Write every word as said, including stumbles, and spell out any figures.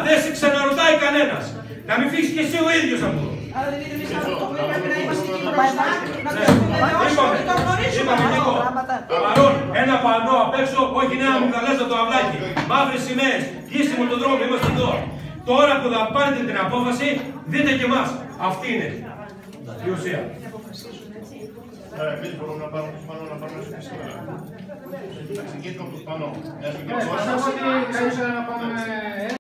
δεν σε ξαναρωτάει κανένας. Να μην φύγεις και εσύ ο ίδιος από εδώ. Άρα δεν είναι εμείς αυτό που πρέπει να είμαστε εκεί μπροστά, να το γνωρίζουμε, να το γνωρίζουμε. Παρόν, ένα πανό απ' έξω, όχι νέα αμυγδαλέζα το αυλάκι. Μαύρες σημαίες, κλείσιμο τον δρόμο, είμαστε εδώ. Τώρα που θα πάρετε την απόφαση, δείτε και εμάς. Αυτή είναι η ουσία. Εμείς μπορούμε να πάρουμε τους πανό να πάρουμε στο σήμερα. Θα ξεκινήσουμε από τους πανό. Ναι, πιστεύω ότι καλύτερα να πάμε